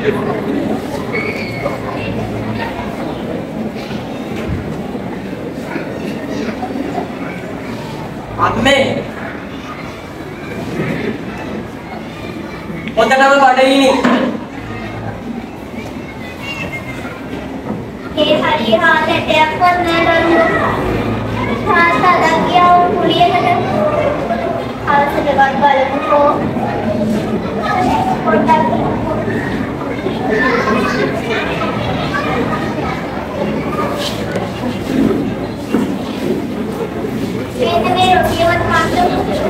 අම්මේ පොතටම බඩගිනි ඒ හරිය හාලටයක් වන්න දරුවෝ තාත්තා ගියා කුලියකට අවසරවත් බලමුකෝ පොඩ්ඩක් මේ රොටියවත් කන්න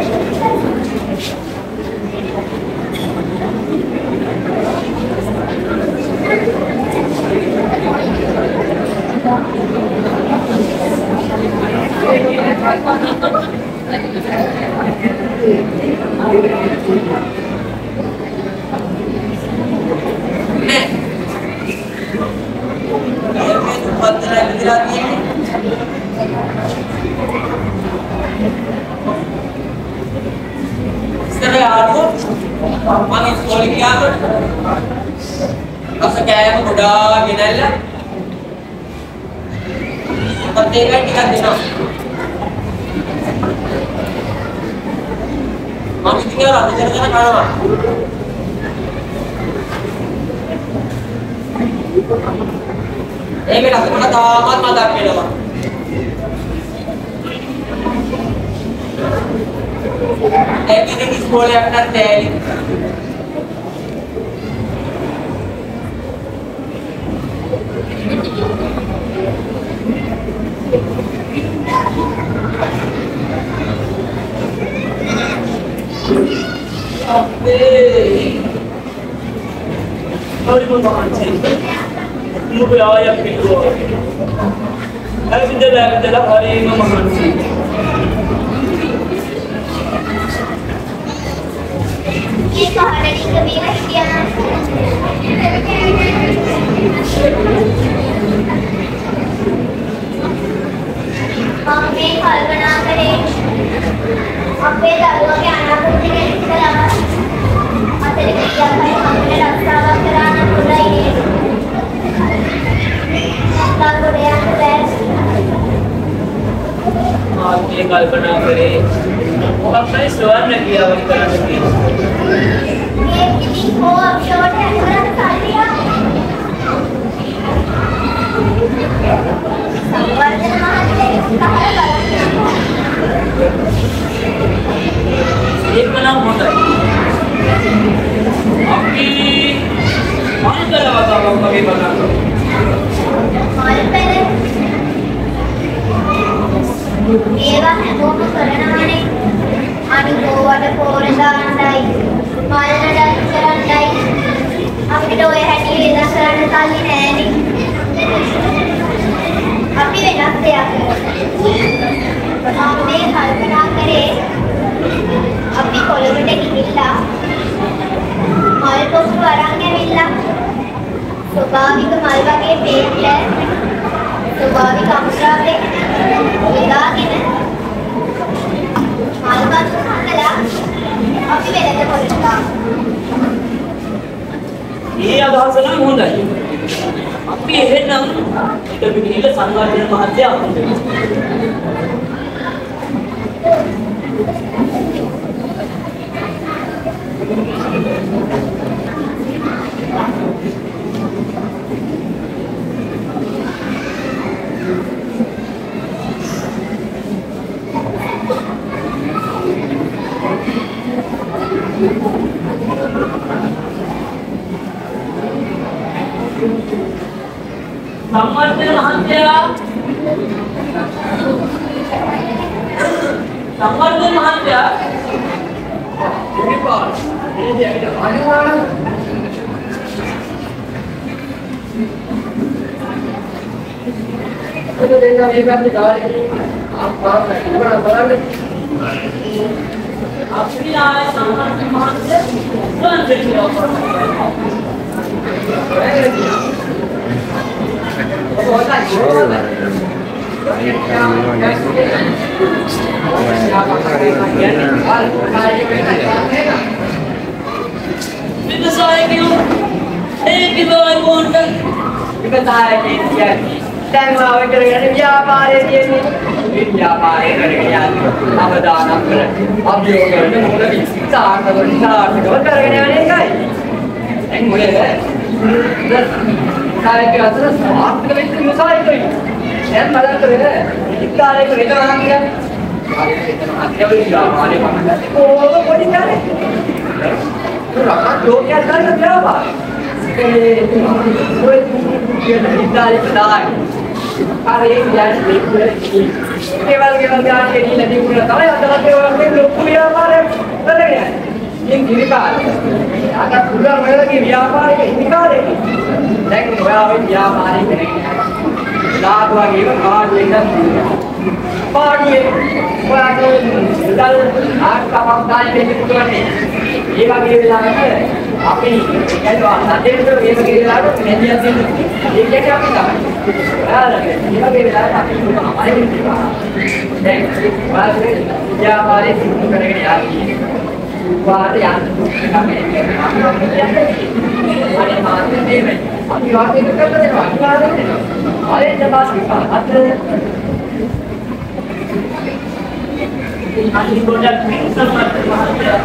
මම ඉස්කෝලේ ගියාම අස කෑම ගොඩාක් ගෙනල්ලා අපත් ඒකයි ටිකක් දෙනවා මම ඉතින් ඒවා රත් කරගෙන කනවා ඒකට අපිට තාමත් මතක් වෙනවා ඒකෙන් ඉස්කෝලේ යන්නත් බැරි Vidyaloka आपने कल्पना करे अपने स्वर्ण किया वक्तव्य की ये किसी को अब शॉर्ट है थोड़ा सा दिया संवर्धन महात्मा कहा एक नाम होता है आपकी मान कर बताओ कभी बता दो और पहले ඒවා හැමෝම කරනවානේ අනිකෝවට පොර දාන්නයි මල් නඩත් කරන්නයි අපිට ඔය හැටි වේදන් කරන්න කල්ලි නෑනේ අපි වෙනස් දෙයක් කරනවා මම මේ කල්පනා කරේ අපි කොළඹට ගිහිල්ලා මල් පොස්තු අරන් ඇවිල්ලා ස්වභාවික මල් වගේ පේන්න ස්වභාවික අමුද්‍රව්‍ය උදාගෙන මල්පත් හදලා අපි වෙලද පොරටා මේ අදහස නම් හොඳයි අපි එහෙනම් ඊට පිටිල සංවර්ධන මහත්තයා අහන්න संवर्धन महात्या तो देखा ये बात निकाल आप बात बड़ा बड़ा अपनी आए संवर्धन महात्या कौन से Itu saya kira කිව්වා කොහොමද? ඉබදාය කියන්නේ. දැන් මාව කරගෙන ව්‍යාපාරයේ තියෙන්නේ. මේ ව්‍යාපාරය කරගෙන යන්නේ. අවදානම් කරගෙන අභියෝග කරන මොකද සාර්ථකව කරගෙන යන්නේ එකයි. දැන් මොකද? සායක අතර සාර්ථක වෙච්ච මොසායකයි. දැන් බලන්න කරේ ඉක්කාරයක වෙනවා කියන්නේ. ආයෙත් ව්‍යාපාරේ වහන්න. ඕක පොඩි කාලේ. රකා ලෝකයක් ගන්න ව්‍යාපාරය. ඔය ඉක්කාරේ දායි. අරේ කියන්නේ ඒවල් ගාන ගෙනිලා තිබුණා තමයි අදලත් ඒ වගේ ලොකු ව්‍යාපාරයක් කරගෙන යන්නේ. ඉතින් කිරිකාරේ. අද පුරා වෙලගේ ව්‍යාපාරික ඉනිකාරේ. දැන් ඔයාගේ ව්‍යාපාරේ කරගෙන යනවා. ලාභ වගේම කාඩ් එකක් තියෙනවා. පාඩුවේ ඔයාගේ දල් ආකාරයක් දාන්නේ පුතුනේ. ඒ වගේ වෙලාවක අපි කියනවා නැදෙන්න ඒ වගේ වෙලාවක මෙදියා තියෙනවා. ඒ කියන්නේ අපි තමයි. ඔයාලගේ ඒ වගේ වෙලාවක අපි අමාරු වෙනවා. දැන් ඔයාගේ ව්‍යාපාරේ සිදු කරගෙන යන්නේ. වාට යන්න අනේ මාත් දෙන්නේ අපි වාට එක කරලා දෙනවා අනිවාර්යෙන් දෙනවා ආයෙත් තපාස් කරනවා අතර අනිත් පොඩක් මිනිස්සුන්ට මහත්තයා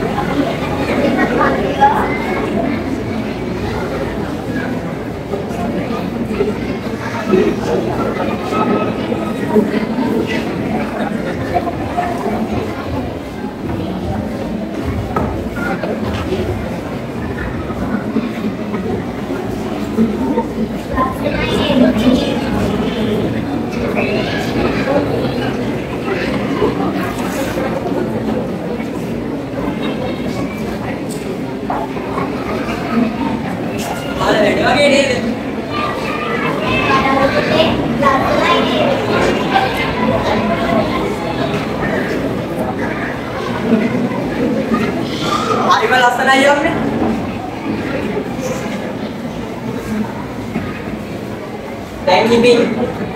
Thank you, Bin.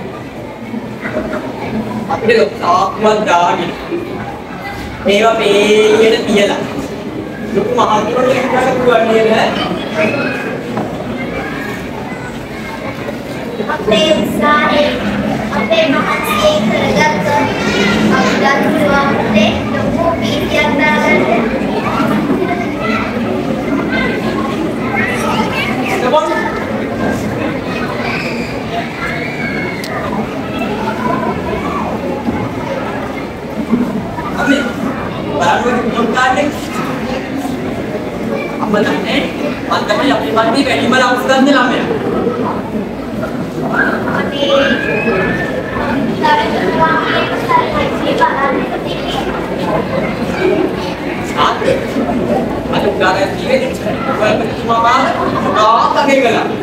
අපිට ලොක්තාක්වත් දාගෙන මේවා පේන්න තියලා ලොකු මහත්තුන්ට ඉස්සරහ පුළුවන් නේද? අපේ උත්සාහේ අපේ මහන්සියෙන් කරගත්ත අපිට පුළුවන් ලොකු පීතියක් දාගන්න. Sebenarnya, mantapnya yang pribadi kayak gimana urusannya lah ya? Satu, ada negara tiga ni, kalau cuma malam, kau tak kira lah.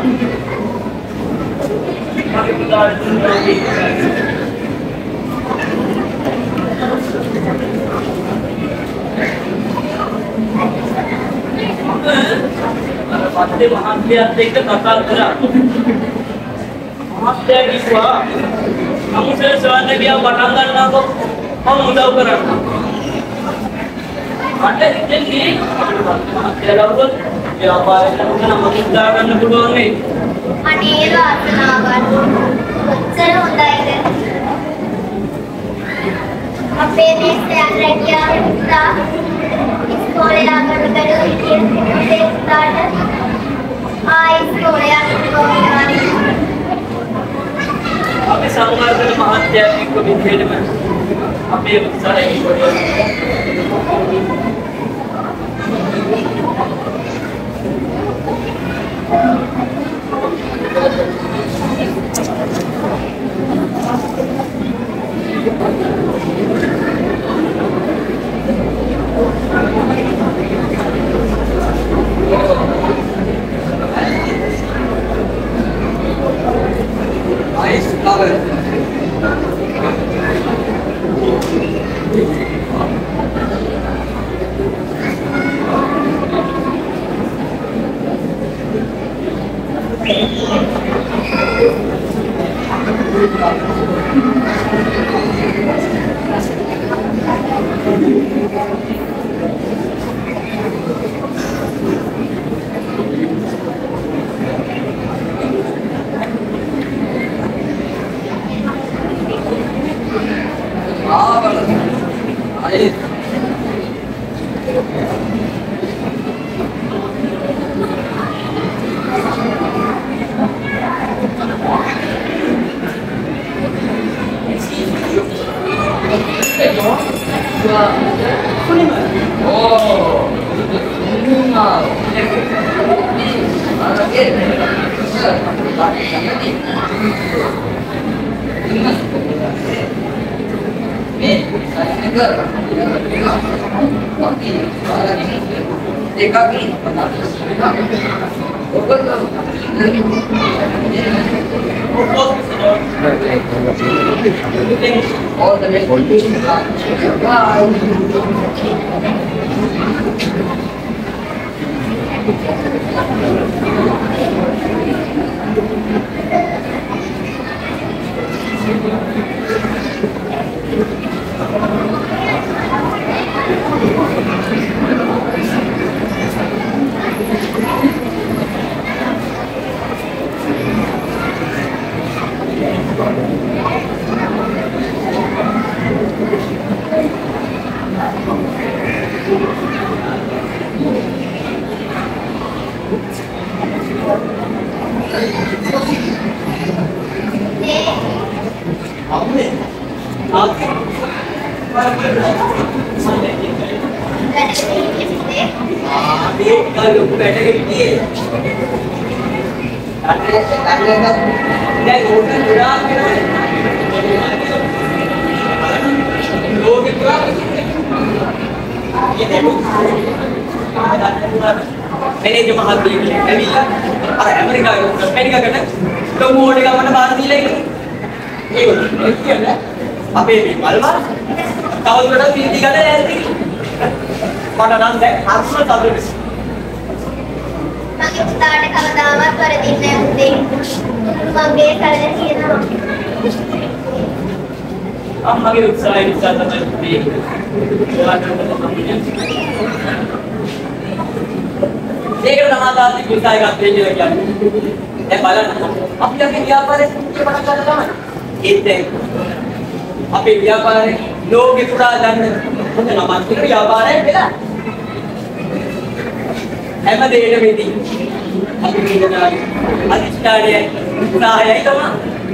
පස්සේ මහත්යත් එක්ක කතා කරා. මහත්ය කිව්වා අමුසේ සවන්න ගියා පටන් ගන්නකො මම උදව් කරන්න. මට හිතෙන්නේ මහත්ය ලව්වොත් ව්‍යාපාරයට මොකද මම උදා ගන්න පුළුවන් නේ. අනේ වාසනාවක්. කොච්චර හොඳයිද? අපේ මේ සෑම රැකියාවේ පුතා ඉස්කෝලේ යනකොට හිටියේ පුතාට ඉස්කෝලේ යනකොට අපි සංවර්ධන මහත්යත් එක්ක විදිහටම අපේ උත්සාහය All the way. मैंने जो महाद्वीप है अमेरिका और अमेरिका अमेरिका करना तो मोड़ का मन बाहर नहीं लेगी ये क्या है अबे मालवा ताऊ बेटा पीती का नहीं ऐसी माना नाम है आत्मा ताऊ මගේ පුතාට කවදාවත් වරදින්නේ නැහැ මගේ කරදර තියෙනවා අම්මගේ උත්සාහය නිසා තමයි මේ ඒකට තමයි තාත්ති විශ්වාස එකක් දෙන්න කියන්නේ දැන් බලන්න අපි යගේ ව්‍යාපාරේ පටන් ගන්න තමයි ඒත් දැන් අපේ ව්‍යාපාරේ ලෝකෙ පුරා ගන්න හොඳ නමක් තියෙන ව්‍යාපාරයක් වෙලා හැම දෙයකමදී අපි කියනවා අධිෂ්ඨානයයි උත්සාහයයි තමයි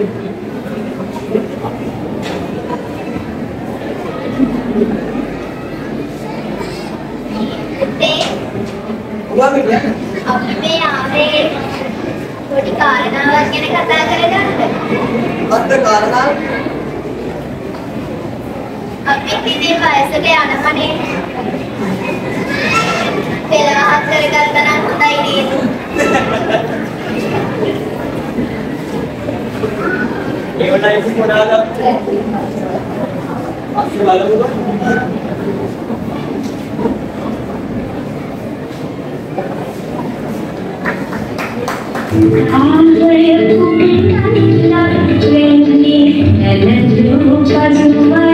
අපි මේ ආවේ පොඩි කාරණාවක් ගැන කතා කරගන්න. අත්ත කාරණා අපි ඉතින් වයසට යනමනේ. පෙළවහක් කරගත්තා නම් හොඳයි නේද? ඒවටයි මොනවාද? අපි බලමුද? All the way to the